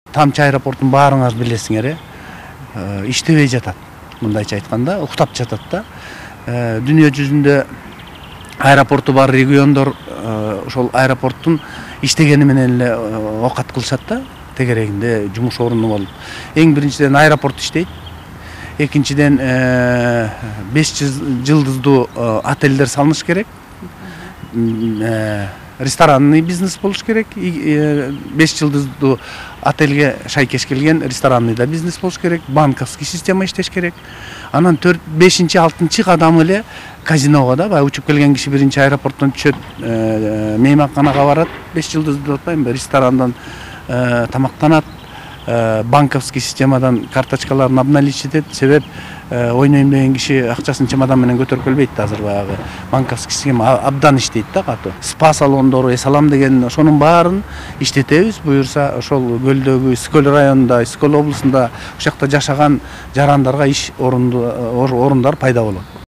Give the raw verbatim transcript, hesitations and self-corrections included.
Тамчы аэропортун баарыңар билесиңер, иштебей жатат. Мындайча айтканда, уктап жатат да. Дүйнө жүзүндө аэропорту бар региондор ошол аэропорттун иштегени менен эле окат кылышат да. Тегерегинде жумуш орunu болуп. Эң биринчиден аэропорт иштейт. Экинчиден беш жылдыздуу отелдер салыныш керек. Ресторанный бизнес болуш керек. беш жылдыздуу отелге шайкеш келген ресторанный да бизнес болуш керек. Банковский система иштеш керек. Анан төрт, бешинчи, алтынчы кадам эле казиного да, баягы учуп келген киши биринчи аэропорттон түшөт, мейманканага барат, беш жылдыздуу деп атпаймынбы, ресторандан тамактанат, банковский системадан карточкаларын обналичить этет. Себеп ойнойм деген киши акчасын чемодан менен көтөрүп келбейт да, азыр баягы банковский система абдан иштейт да катуу. Спа салондору, эсалам деген ошонун баарын иштетебиз. Буюрса ошол көлдөгү Искөл районунда, Искөл облусунда ошол жакта жашаган жарандарга иш орундар пайда болот.